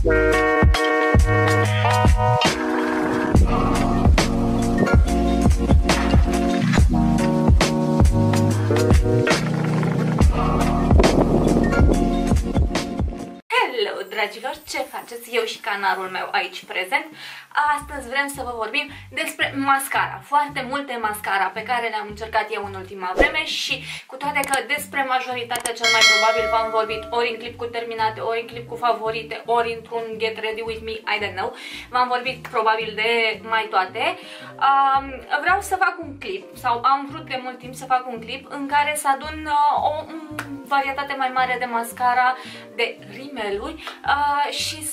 Dragilor, ce faceți? Eu și canalul meu aici prezent. Astăzi vrem să vă vorbim despre mascara. Foarte multe mascara pe care le-am încercat eu în ultima vreme și cu toate că despre majoritatea cel mai probabil v-am vorbit ori în clip cu terminate, ori în clip cu favorite, ori într-un Get Ready With Me, I don't know. V-am vorbit probabil de mai toate. Vreau să fac un clip, sau am vrut de mult timp să fac un clip în care să adun o varietate mai mare de mascara, de rimeluri și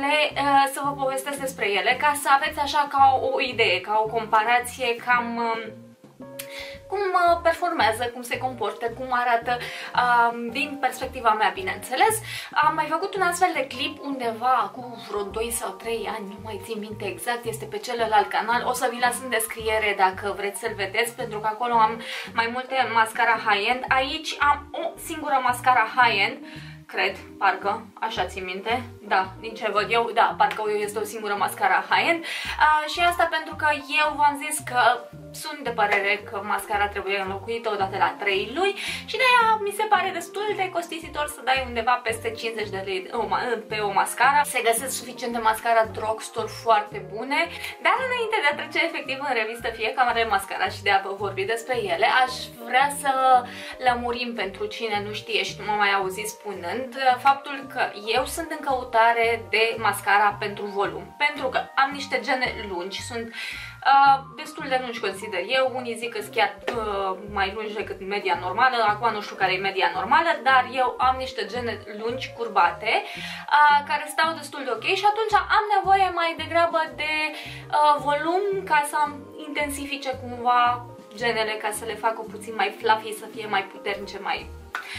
să vă povestesc despre ele, ca să aveți așa ca o idee, ca o comparație, cam cum performează, cum se comportă, cum arată din perspectiva mea, bineînțeles. Am mai făcut un astfel de clip undeva acum vreo 2 sau 3 ani, nu mai țin minte exact, este pe celălalt canal. O să vi las în descriere dacă vreți să-l vedeți, pentru că acolo am mai multe mascara high-end. Aici am o singură mascara high-end, cred, parcă, așa țin minte, da, din ce văd eu, da, parcă este o singură mascara high-end și asta pentru că eu v-am zis că sunt de părere că mascara trebuie înlocuită odată la 3 luni și de-aia mi se pare destul de costisitor să dai undeva peste 50 de lei pe o mascara. Se găsesc suficiente mascara drugstore foarte bune, dar înainte de a trece efectiv în revistă fiecare mascara și de a vă vorbi despre ele, aș vrea să lămurim pentru cine nu știe și nu mă mai auzi spunând faptul că eu sunt în căutare de mascara pentru volum, pentru că am niște gene lungi, sunt destul de lungi consider eu, unii zic că sunt chiar mai lungi decât media normală, acum nu știu care e media normală, dar eu am niște gene lungi, curbate, care stau destul de ok și atunci am nevoie mai degrabă de volum ca să intensifice cumva genele, ca să le facă puțin mai fluffy, să fie mai puternice, mai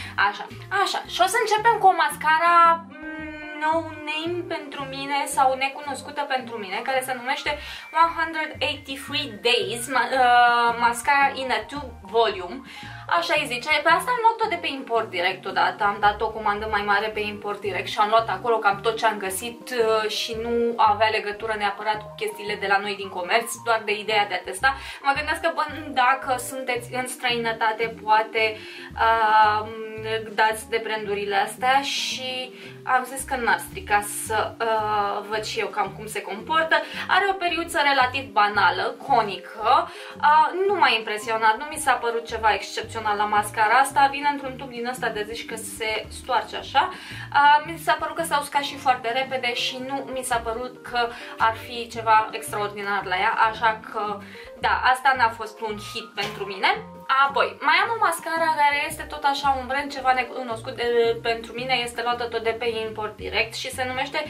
așa. Și o să începem cu o mascara no name pentru mine sau necunoscută pentru mine, care se numește 183 Days Mascara in a Tube Volume. Așa îi zice. Pe asta am luat-o de pe import direct odată, am dat o comandă mai mare pe import direct și am luat acolo cam tot ce am găsit și nu avea legătură neapărat cu chestiile de la noi din comerț, doar de ideea de a testa. Mă gândesc că dacă sunteți în străinătate, poate dați de brandurile astea și am zis că n-ar strica să văd și eu cam cum se comportă. Are o periuță relativ banală, conică, nu m-a impresionat, nu mi s-a părut ceva excepțional la mascara asta, vine într-un tub din ăsta de zici că se stoarce așa. Mi s-a părut că s-a uscat și foarte repede și nu mi s-a părut că ar fi ceva extraordinar la ea, așa că da, asta n-a fost un hit pentru mine. Apoi, mai am o mascara care este tot așa un brand ceva necunoscut pentru mine, este luată tot de pe import direct și se numește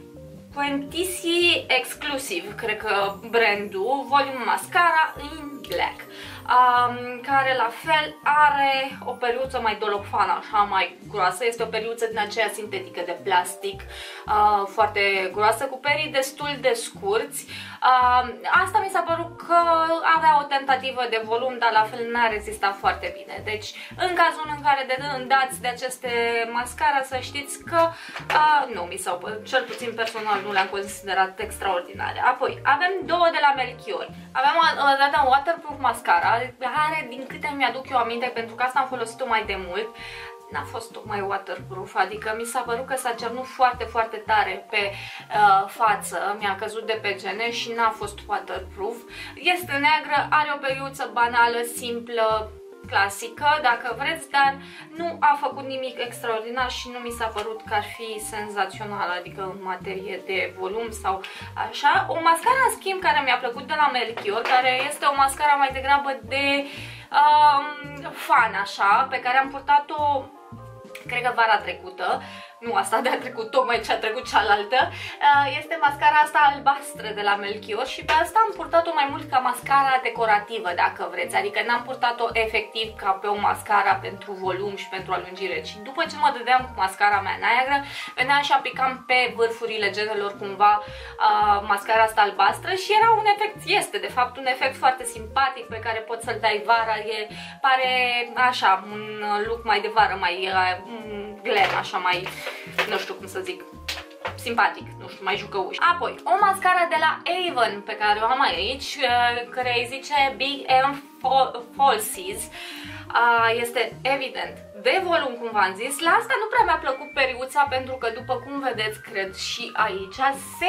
Quintessy Exclusive, cred că brandul, Volume Mascara in Black, care la fel are o periuță mai dolofană, așa mai groasă, este o periuță din aceea sintetică de plastic, foarte groasă, cu perii destul de scurți. Asta mi s-a părut că avea o tentativă de volum, dar la fel n-a rezistat foarte bine. Deci, în cazul în care dați de aceste mascara, să știți că nu mi s-au părut, cel puțin personal nu le-am considerat extraordinare. Apoi, avem două de la Melchior. Avem o dată waterproof mascara, care, din câte mi-aduc eu aminte, pentru că asta am folosit-o mai de mult, n-a fost tocmai waterproof, adică mi s-a părut că s-a cernut foarte, foarte tare pe față, mi-a căzut de pe gene și n-a fost waterproof. Este neagră, are o periuță banală, simplă, clasică, dacă vreți, dar nu a făcut nimic extraordinar și nu mi s-a părut că ar fi senzațional, adică în materie de volum sau așa. O mascara, în schimb, care mi-a plăcut de la Melchior, care este o mascara mai degrabă de fan, așa, pe care am purtat-o, cred că vara trecută, nu asta de a trecut, tocmai ce a trecut cealaltă, este mascara asta albastră de la Melchior și pe asta am purtat-o mai mult ca mascara decorativă, dacă vreți, adică n-am purtat-o efectiv ca pe o mascara pentru volum și pentru alungire, și după ce mă dădeam cu mascara mea neagră, veneam și aplicam pe vârfurile genelor cumva mascara asta albastră și era un efect, este de fapt un efect foarte simpatic pe care poți să-l dai vara, pare așa un look mai de vară, mai glam, așa mai, nu știu cum să zic, simpatic, nu știu, mai jucăuș. Apoi, o mascara de la Avon pe care o am aici, care îi zice Big M Falsies. Este evident de volum, cum v-am zis. La asta nu prea mi-a plăcut periuța, pentru că, după cum vedeți, cred și aici, se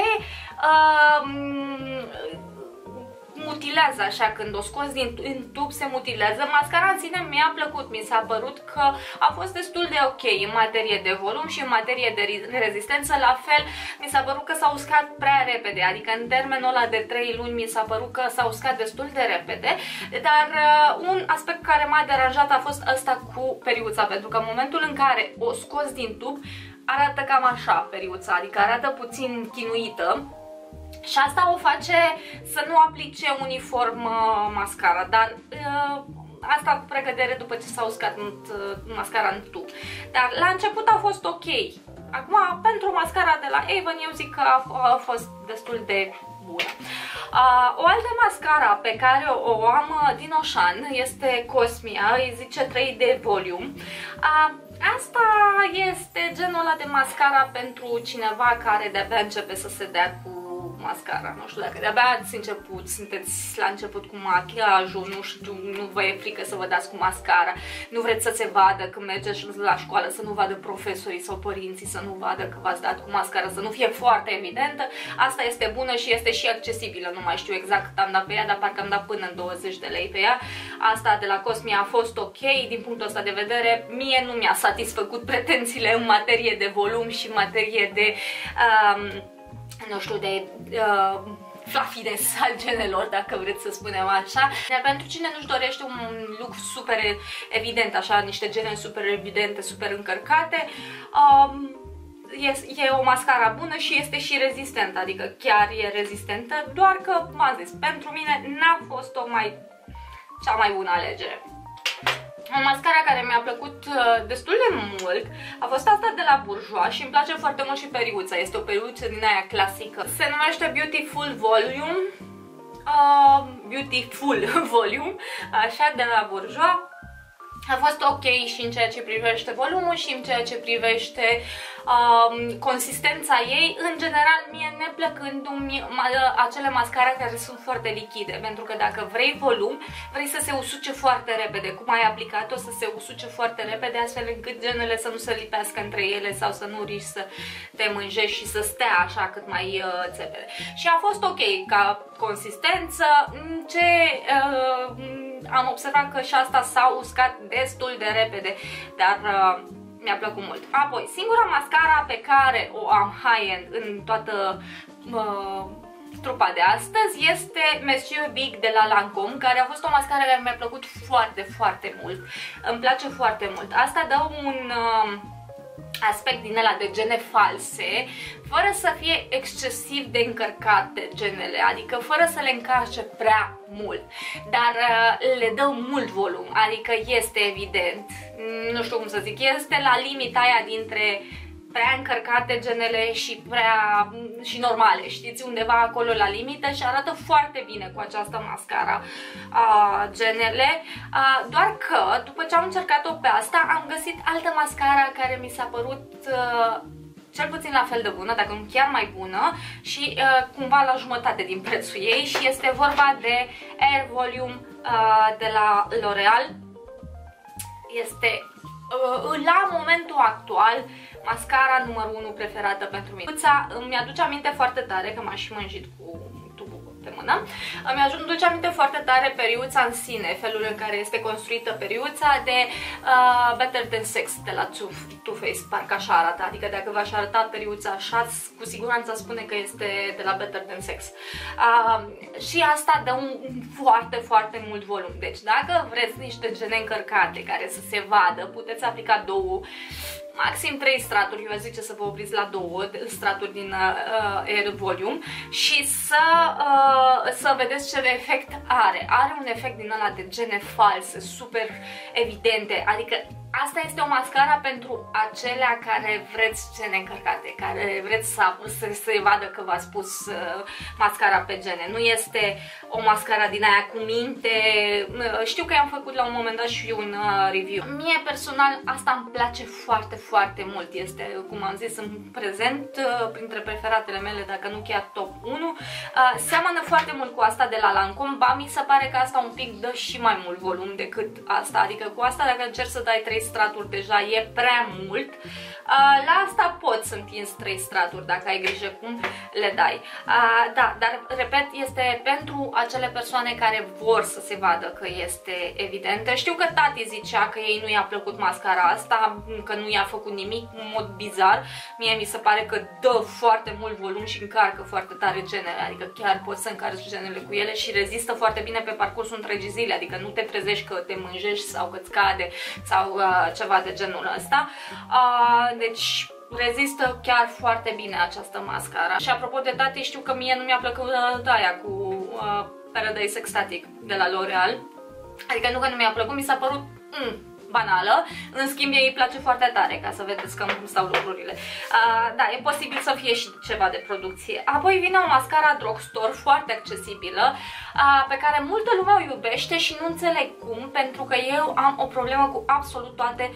mutilează așa, când o scos din tub se mutilează. Mascara în sine mi-a plăcut, mi s-a părut că a fost destul de ok în materie de volum și în materie de rezistență. La fel, mi s-a părut că s-a uscat prea repede, adică în termenul ăla de 3 luni mi s-a părut că s-a uscat destul de repede, dar un aspect care m-a deranjat a fost ăsta cu periuța, pentru că în momentul în care o scos din tub arată cam așa periuța, adică arată puțin chinuită. Și asta o face să nu aplice uniform mascara, dar asta cu pregădere după ce s-a uscat mascara în tub. Dar la început a fost ok. Acum, pentru mascara de la Avon, eu zic că a fost destul de bună. O altă mascara pe care o am din Auchan este Cosmia, îi zice 3 de volume. Asta este genul ăla de mascara pentru cineva care de-abia începe să se dea cu mascara. Nu știu, dacă de-abia ați început, sunteți la început cu machiajul, nu știu, nu vă e frică să vă dați cu mascara, nu vreți să se vadă când mergeți la școală, să nu vadă profesorii sau părinții, să nu vadă că v-ați dat cu mascara, să nu fie foarte evidentă. Asta este bună și este și accesibilă, nu mai știu exact cât am dat pe ea, dar parcă am dat până în 20 de lei pe ea. Asta de la Cosmia a fost ok, din punctul ăsta de vedere, mie nu mi-a satisfăcut pretențiile în materie de volum și în materie de nu știu, de fluffiness al genelor, dacă vreți să spunem așa. Dar pentru cine nu-și dorește un look super evident, așa, niște gene super evidente, super încărcate, e o mascara bună și este și rezistentă, adică chiar e rezistentă, doar că, m-am zis, pentru mine n-a fost cea mai bună alegere. O mascara care mi-a plăcut destul de mult a fost asta de la Bourjois și îmi place foarte mult și periuța. Este o periuță din aia clasică. Se numește Beautiful Volume. Așa, de la Bourjois. A fost ok și în ceea ce privește volumul și în ceea ce privește consistența ei, în general mie neplăcându-mi acele mascara care sunt foarte lichide, pentru că dacă vrei volum, vrei să se usuce foarte repede, cum ai aplicat-o să se usuce foarte repede, astfel încât genele să nu se lipească între ele sau să nu riști să te mânjești și să stea așa cât mai țepede. Și a fost ok ca consistență. Am observat că și asta s-a uscat destul de repede, dar mi-a plăcut mult. Apoi, singura mascara pe care o am high-end în toată trupa de astăzi este Monsieur Big de la Lancome, care a fost o mascară care mi-a plăcut foarte, foarte mult. Îmi place foarte mult. Asta dă un aspect din ăla de gene false, fără să fie excesiv de încărcate genele, adică fără să le încarce prea mult, dar le dă mult volum, adică este evident, nu știu cum să zic, este la limita aia dintre prea încărcate genele și normale, știți, undeva acolo la limită, și arată foarte bine cu această mascara genele, doar că după ce am încercat-o pe asta am găsit altă mascara care mi s-a părut cel puțin la fel de bună, dacă nu chiar mai bună, și cumva la jumătate din prețul ei, și este vorba de Air Volume de la L'Oreal. Este la momentul actual mascara numărul 1 preferată pentru mine. Îmi aduce aminte foarte tare, că m-am și mânjit cu tubul pe mână, îmi aduce aminte foarte tare periuța în sine, felul în care este construită periuța de Better Than Sex de la Too Faced, parcă așa arată, adică dacă v-aș arăta periuța așa, cu siguranță spune că este de la Better Than Sex. Și asta dă un foarte, foarte mult volum. Deci dacă vreți niște gene încărcate care să se vadă, puteți aplica două, maxim 3 straturi, eu zice să vă opriți la 2 straturi din Air Volume și să vedeți ce efect are. Are un efect din ăla de gene false, super evidente, adică Asta este o mascara pentru acelea care vreți gene încărcate, care vreți să se vadă că v-ați pus mascara pe gene. Nu este o mascara din aia cu minte. Știu că i-am făcut la un moment dat și un review. Mie personal asta îmi place foarte, foarte mult. Este, cum am zis, în prezent printre preferatele mele, dacă nu chiar top 1. Seamănă foarte mult cu asta de la Lancome, ba mi se pare că asta un pic dă și mai mult volum decât asta. Adică cu asta dacă încerci să dai 3 straturi deja e prea mult. La asta poți să întinzi 3 straturi dacă ai grijă cum le dai. Da, dar repet, este pentru acele persoane care vor să se vadă că este evidentă. Știu că tati zicea că ei nu i-a plăcut mascara asta, că nu i-a făcut nimic, în mod bizar. Mie mi se pare că dă foarte mult volum și încarcă foarte tare genele, adică chiar poți să încarci genele cu ele și rezistă foarte bine pe parcursul întregii zile, adică nu te trezești că te mânjești sau că îți cade sau ceva de genul ăsta. Deci rezistă chiar foarte bine această mascara. Și apropo de tati, știu că mie nu mi-a plăcut aia cu Paradise Extatic de la L'Oreal. Adică nu că nu mi-a plăcut, mi s-a părut banală, în schimb ei îi place foarte tare, ca să vedeți cum stau lucrurile. Da, e posibil să fie și ceva de producție. Apoi vine o mascara drugstore foarte accesibilă, pe care multă lume o iubește și nu înțeleg cum, pentru că eu am o problemă cu absolut toate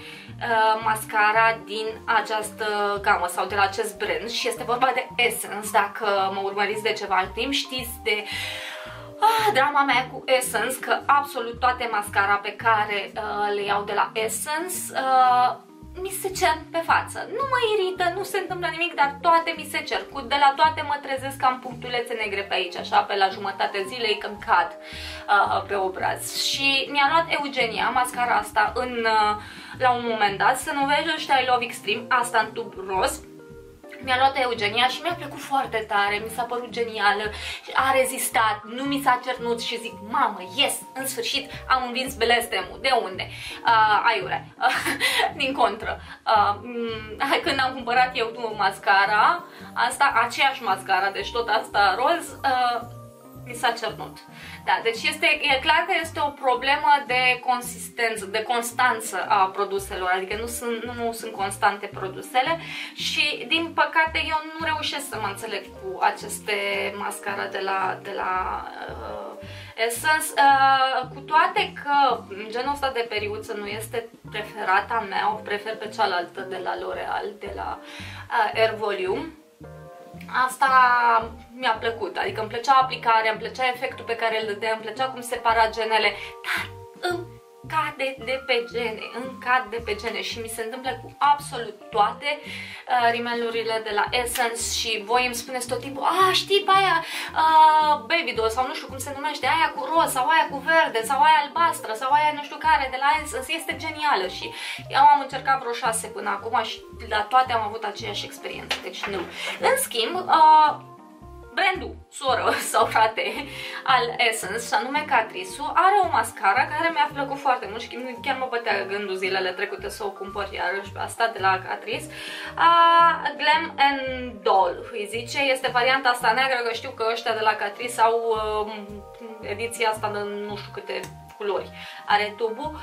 mascara din această gamă sau de la acest brand și este vorba de Essence. Dacă mă urmăriți de ceva timp, știți de drama mea cu Essence, că absolut toate mascara pe care le iau de la Essence mi se cer pe față. Nu mă irită, nu se întâmplă nimic, dar toate mi se cer. De la toate mă trezesc că am punctulețe negre pe aici, așa, pe la jumătatea zilei când cad pe obraz. Și mi-a luat Eugenia, mascara asta, la un moment dat, se numește I Love Extreme, asta în tub roz. Mi-a luat Eugenia și mi-a plăcut foarte tare, mi s-a părut genială, a rezistat, nu mi s-a cernut și zic, mamă, yes, în sfârșit am învins blestemul. De unde? Aiurea. Din contră. Când am cumpărat eu mascara, aceeași mascara, deci tot asta roz, mi s-a cernut. Da, deci e clar că este o problemă de consistență, de constanță a produselor, adică nu sunt constante produsele și din păcate eu nu reușesc să mă înțeleg cu aceste mascara de la Essence, cu toate că genul ăsta de periuță nu este preferata mea, o prefer pe cealaltă de la L'Oreal, de la Air Volume. Asta mi-a plăcut, adică îmi plăcea aplicarea, îmi plăcea efectul pe care îl dădea, îmi plăcea cum separa genele, dar îmi cade de pe gene, și mi se întâmplă cu absolut toate rimelurile de la Essence și voi îmi spuneți tot timpul, știi pe aia Baby Doll sau nu știu cum se numește, aia cu roz sau aia cu verde sau aia albastră sau aia nu știu care de la Essence, este genială și eu am încercat vreo 6 până acum și la toate am avut aceeași experiență, deci nu. În schimb, brandul soră sau frate al Essence, și anume Catrice, are o mascara care mi-a plăcut foarte mult și chiar mă bătea gândul zilele trecute să o cumpăr iarăși pe asta de la Catrice. Glam and Doll îi zice, este varianta asta neagră, că știu că ăștia de la Catrice au ediția asta de nu știu câte culori are tubul.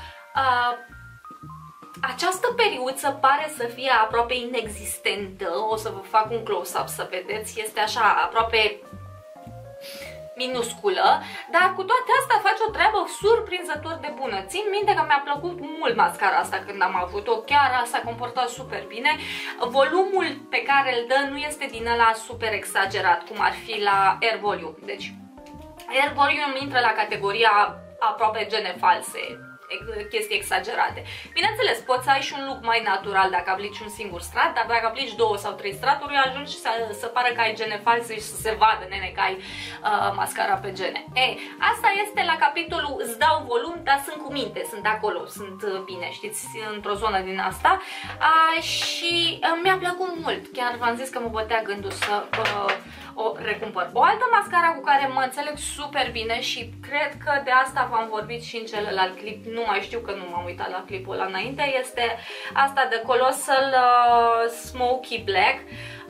Această periuță pare să fie aproape inexistentă, o să vă fac un close-up să vedeți, este așa aproape minusculă, dar cu toate astea face o treabă surprinzător de bună. Țin minte că mi-a plăcut mult mascara asta când am avut-o, chiar s-a comportat super bine. Volumul pe care îl dă nu este din ăla super exagerat, cum ar fi la Air Volume. Deci, Air Volume intră la categoria aproape gene false, chestii exagerate. Bineînțeles, poți să ai și un look mai natural dacă aplici un singur strat, dar dacă aplici 2 sau 3 straturi, ajungi să pară că ai gene false și să se vadă, nene, că ai mascara pe gene. Asta este la capitolul îți dau volum, dar sunt cu minte, sunt acolo, sunt bine, știți, într-o zonă din asta. Și mi-a plăcut mult, chiar v-am zis că mă bătea gândul să o recumpăr. O altă mascara cu care mă înțeleg super bine și cred că de asta v-am vorbit și în celălalt clip, nu mai știu că nu m-am uitat la clipul ăla înainte, este asta de Colossal Smoky Black,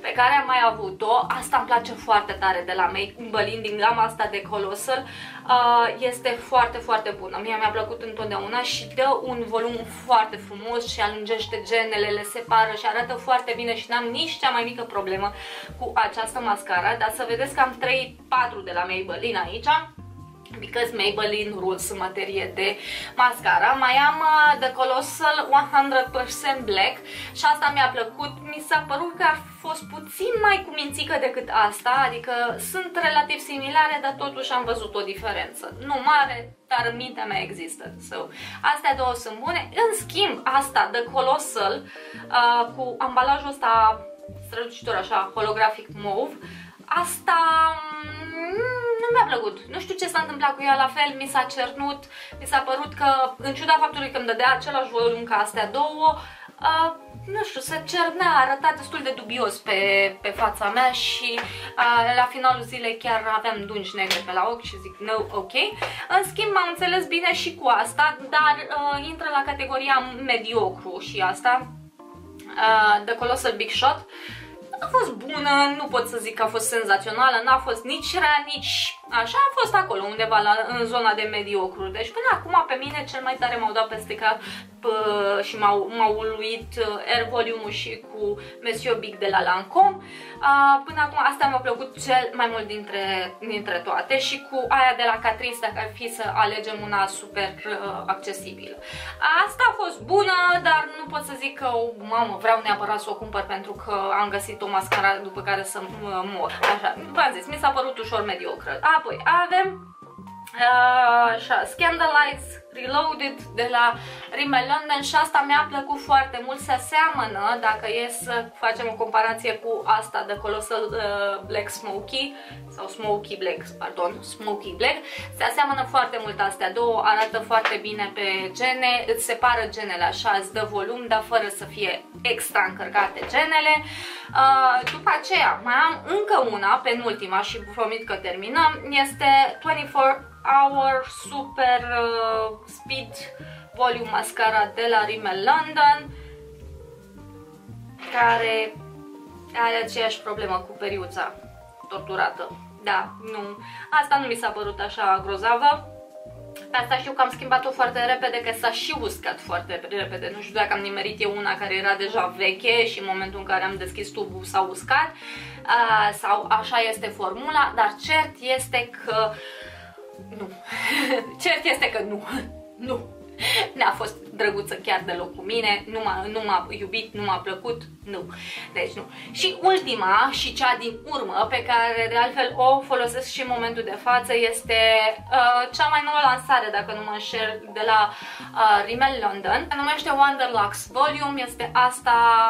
pe care am mai avut-o, asta îmi place foarte tare de la Maybelline, din gama asta de Colossal, este foarte, foarte bună. Mie mi-a plăcut întotdeauna și dă un volum foarte frumos și alungește genele, le separă și arată foarte bine și n-am nici cea mai mică problemă cu această mascara, dar să vedeți că am 3-4 de la Maybelline aici, because Maybelline rules în materie de mascara. Mai am The Colossal 100% Black și asta mi-a plăcut. Mi s-a părut că a fost puțin mai cumințică decât asta, adică sunt relativ similare, dar totuși am văzut o diferență. Nu mare, dar în mintea mea există. So, astea două sunt bune. În schimb, asta, The Colossal, cu ambalajul ăsta strălucitor, așa, holografic mauve, asta nu mi-a plăcut. Nu știu ce s-a întâmplat cu ea, la fel mi s-a cernut, mi s-a părut că, în ciuda faptului că îmi dădea același volum ca astea două, nu știu, se cernea, arăta destul de dubios pe fața mea și la finalul zilei chiar aveam dungi negre pe la ochi și zic, no, ok. În schimb, m-am înțeles bine și cu asta, dar intră la categoria mediocru și asta, The Colossal Big Shot. A fost bună, nu pot să zic că a fost senzațională, n-a fost nici rea, nici așa, a fost acolo undeva în zona de mediocru. Deci până acum pe mine cel mai tare m-au dat peste cap și m-au uluit Air Volume-ul și cu Monsieur Big de la Lancome. Până acum asta mi-a plăcut cel mai mult dintre toate și cu aia de la Catrice, dacă ar fi să alegem una super accesibilă. Asta a fost bună, dar nu pot să zic că, mamă, vreau neapărat să o cumpăr pentru că am găsit o mascara după care să mor. Așa, v-am zis, mi s-a părut ușor mediocră. Apoi avem Scandalize Reloaded de la Rimmel London și asta mi-a plăcut foarte mult. Se aseamănă, dacă e să facem o comparație cu asta de Colossal Black Smoky sau Smoky Black, pardon, Smoky Black, se aseamănă foarte mult astea două, arată foarte bine pe gene, îți separă genele așa, îți dă volum, dar fără să fie extra încărcate genele. După aceea mai am încă una, penultima, și promit că terminăm, este 24 Hour Super Speed Volume Mascara de la Rimmel London, care are aceeași problemă cu periuța torturată. Da, nu. Asta nu mi s-a părut așa grozavă. Pe asta știu că am schimbat-o foarte repede, că s-a și uscat foarte repede. Nu știu dacă am nimerit eu una care era deja veche și în momentul în care am deschis tubul s-a uscat, sau așa este formula, dar cert este că nu. Cert este că nu. Nu. N-a fost drăguță chiar deloc cu mine, nu m-a iubit, nu m-a plăcut, nu. Deci nu. Și ultima și cea din urmă, pe care de altfel o folosesc și în momentul de față, este cea mai nouă lansare, dacă nu mă înșel, de la Rimmel London. Se numește Wonderlux Volume, este asta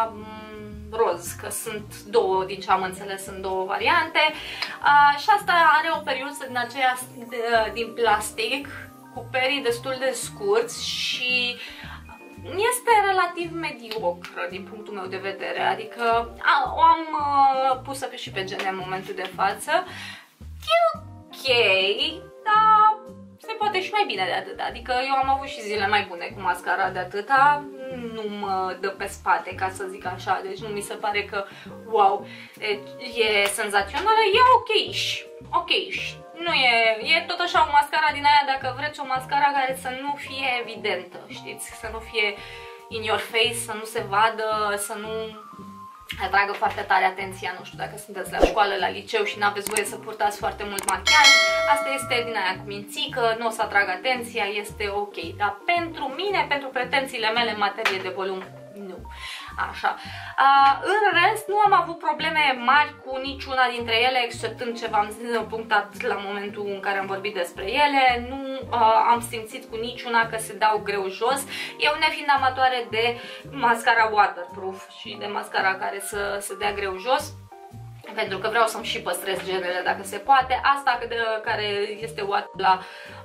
roz, că sunt două, din ce am înțeles, sunt două variante. Și asta are o periuță din aceea din plastic, cu perii destul de scurți și este relativ mediocră din punctul meu de vedere, adică o am pusă și pe gene în momentul de față. E ok, dar se poate și mai bine de atât, adică eu am avut și zile mai bune cu mascara de atâta, nu mă dă pe spate, ca să zic așa, deci nu mi se pare că wow, e senzațională, e ok-ish. Nu e tot așa o mascara din aia, dacă vreți o mascara care să nu fie evidentă, știți, să nu fie in your face, să nu se vadă, să nu atragă foarte tare atenția, nu știu, dacă sunteți la școală, la liceu și n-aveți voie să purtați foarte mult machiaj, asta este din aia cu mințică, nu o să atragă atenția, este ok, dar pentru mine, pentru pretențiile mele în materie de volum, nu. Așa. În rest, nu am avut probleme mari cu niciuna dintre ele, exceptând ce v-am punctat la momentul în care am vorbit despre ele. Nu am simțit cu niciuna că se dau greu jos. Eu, nefiind amatoare de mascara waterproof și de mascara care să se dea greu jos, pentru că vreau să-mi și păstrez genele dacă se poate. Asta care este la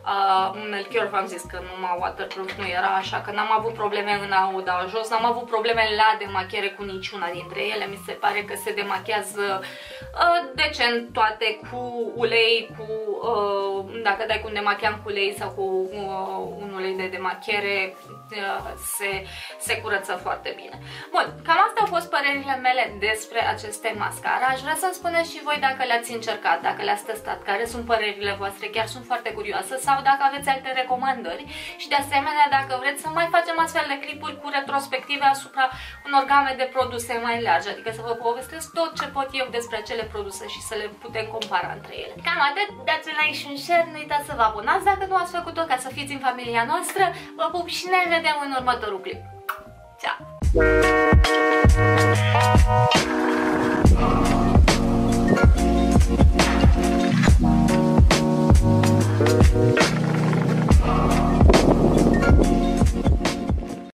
Melchior v-am zis că numai waterproof nu era, așa că n-am avut probleme în a o da jos, n-am avut probleme la demachiere cu niciuna dintre ele. Mi se pare că se demachează decent toate cu ulei, dacă dai cu un demachiant cu ulei sau cu un ulei de demachiere, se curăță foarte bine. Bun, cam astea au fost părerile mele despre aceste mascara. Aș vrea să-mi spuneți și voi dacă le-ați încercat, dacă le-ați testat, care sunt părerile voastre, chiar sunt foarte curioasă, sau dacă aveți alte recomandări și de asemenea dacă vreți să mai facem astfel de clipuri cu retrospective asupra unor game de produse mai largi, adică să vă povestesc tot ce pot eu despre acele produse și să le putem compara între ele. Cam atât, dați un like și un share, nu uitați să vă abonați dacă nu ați făcut-o ca să fiți în familia noastră. Vă pup și ne vedem în următorul clip. Ciao!